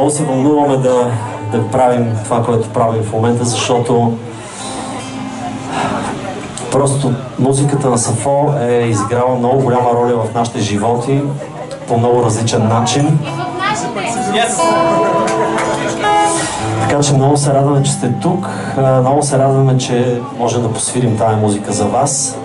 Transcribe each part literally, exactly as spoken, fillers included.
много се вълнуваме да, да правим това, което правим в момента, защото просто музиката на Сафо е изиграла много голяма роля в нашите животи по много различен начин. Yes. Така че много се радваме, че сте тук. Много се радваме, че можем да посвирим тази музика за вас.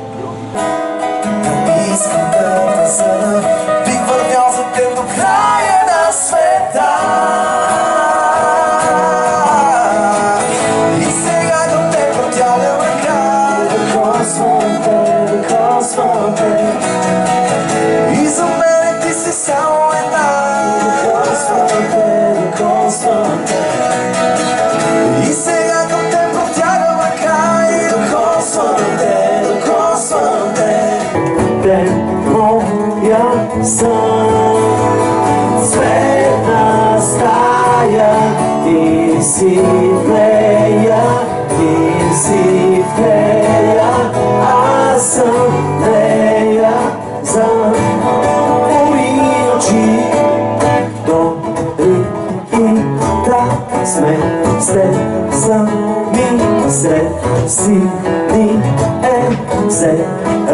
Цветна стая, ти си плея, ти си плея, аз съм плея за твои очи. Дори и да сме след сами сред сини е се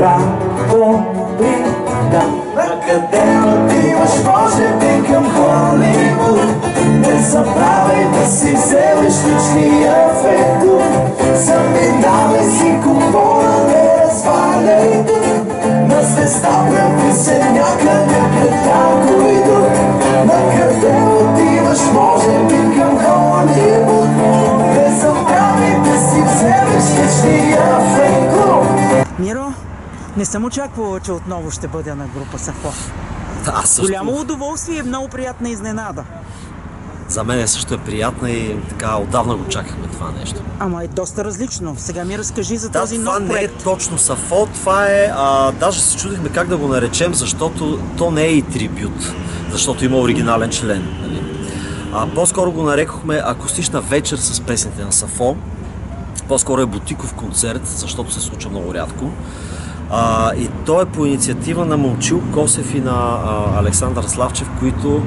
радори да. Къде отиваш, може би към Холивуд? Не забравяй да си вземеш личния фето. Заминавай си купона, не разваляй тук. На звезда прави се някъде пред някой друг. На къде отиваш, може би към Холивуд? Не забравяй да си вземеш личния фето. Миро, не съм очаквала, че отново ще бъда на група Сафо. Да, също... Голямо удоволствие и много приятна изненада. За мен също е приятна и така отдавна го чакахме това нещо. Ама е доста различно. Сега ми разкажи за да, този нов проект. Това не е точно Сафо, това е... А, даже се чудихме как да го наречем, защото то не е и трибют, защото има оригинален член. Нали? А, по-скоро го нарекохме акустична вечер с песните на Сафо. По-скоро е бутиков концерт, защото се случва много рядко. А, и то е по инициатива на Момчил Косев и на а, Александър Славчев, които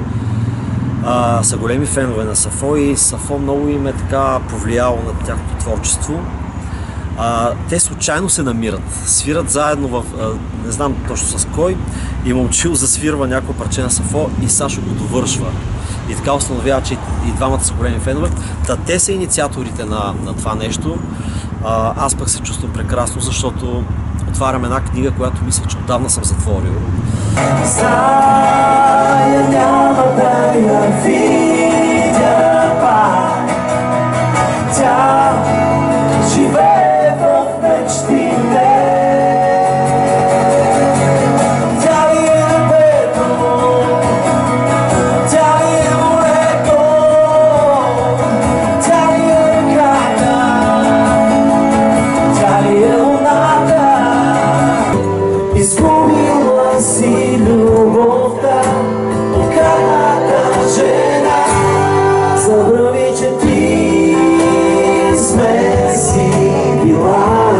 а, са големи фенове на Сафо и Сафо много им е така повлияло на тяхното творчество. А, те случайно се намират, свират заедно в, а, не знам точно с кой, и Момчил засвирва някакво парче на Сафо и Сашо го довършва. И така установява, че и двамата са големи фенове. Та те са инициаторите на, на това нещо. А, аз пък се чувствам прекрасно, защото отварям една книга, която мисля, че отдавна съм затворил. Зная, няма да я видя пак. Тя живее в мечтите. Тя ли е небето, тя ли е морето, тя ли е реката, тя ли е луната. Изгубила си любовта, открадната жена. Забрави, че ти сме си била.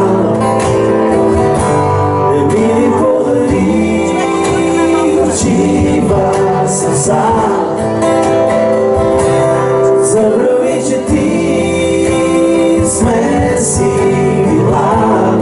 Не ми подари жива сълза. Забрави, че ти сме си била.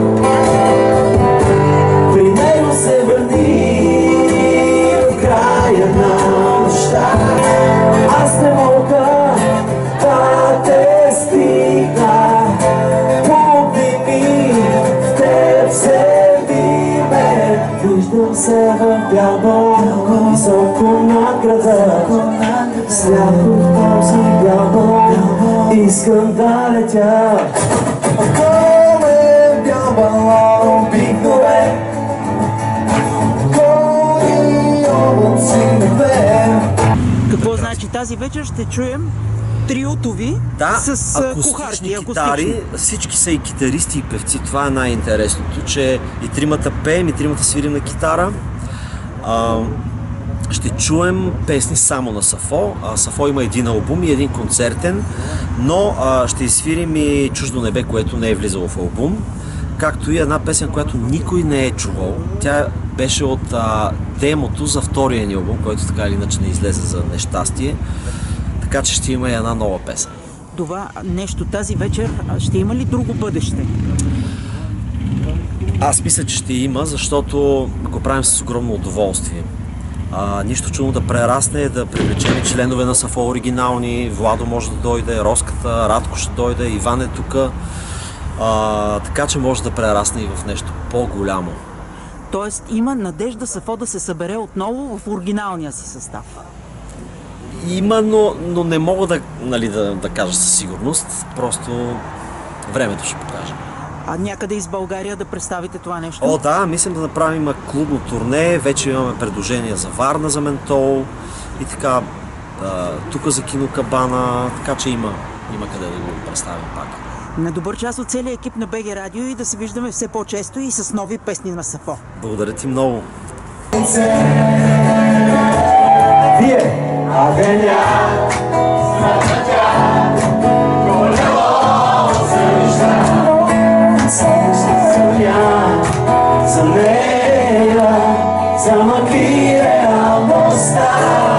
При него се върни в края на нощта. Аз не мога да те стигна. Помогни ми, в теб вземи ме. Виждам се в бял, високо над града. Сляпо в този бял, искам да летя. Ако ме бял балон обикновен, Какво значи тази вечер ще чуем триото ви да, с акустични кухарки, китари, акустични. всички са и китаристи и певци, това е най-интересното, че и тримата пеем, и тримата свирим на китара. А, ще чуем песни само на Сафо. А, Сафо има един албум и един концертен, но а, ще изсвирим и Чуждо небе, което не е влизало в албум, както и една песен, която никой не е чувал. Тя беше от а, демото за втория ни албум, който така или иначе не излезе за нещастие. така че ще има и една нова песен. Това нещо тази вечер ще има ли друго бъдеще? Аз мисля, че ще има, защото го правим с огромно удоволствие. А, нищо чудно да прерасне, да привлечем членове на Сафо оригинални, Владо може да дойде, Роската, Радко ще дойде, Иван е тук. А, така че може да прерасне и в нещо по-голямо. Тоест има надежда Сафо да се събере отново в оригиналния си състав. Има, но, но не мога да, нали, да, да кажа със сигурност. Просто времето ще покаже. А някъде из България да представите това нещо? О, да, мислим да направим клубно турне. Вече имаме предложения за Варна, за Ментол и така. Тук за Кинокабана, така че има, има къде да го представим пак. На добър час от целия екип на БГ Радио и да се виждаме все по-често и с нови песни на Сафо. Благодаря ти много. Вие, агъня, за нея, замъкли реалността.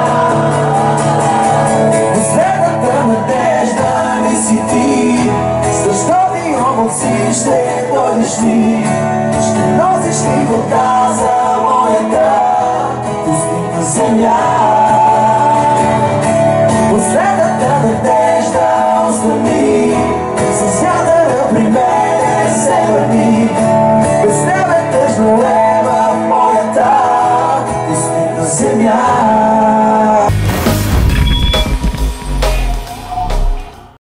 Последната надежда не си ти, защото и омоци ще дойдеш ли, ще носиш ли вода за моята пустинна земя. Последната надежда остани, с вятъра при мене се върни. Без тебе тъжно е в моята пустинна земя.